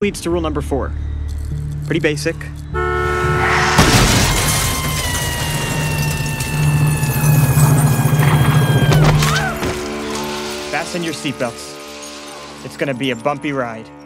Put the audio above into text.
Leads to rule number 4. Pretty basic. Fasten your seatbelts. It's gonna be a bumpy ride.